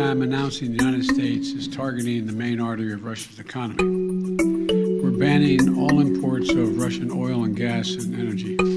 time announcing the United States is targeting the main artery of Russia's economy. We're banning all imports of Russian oil and gas and energy.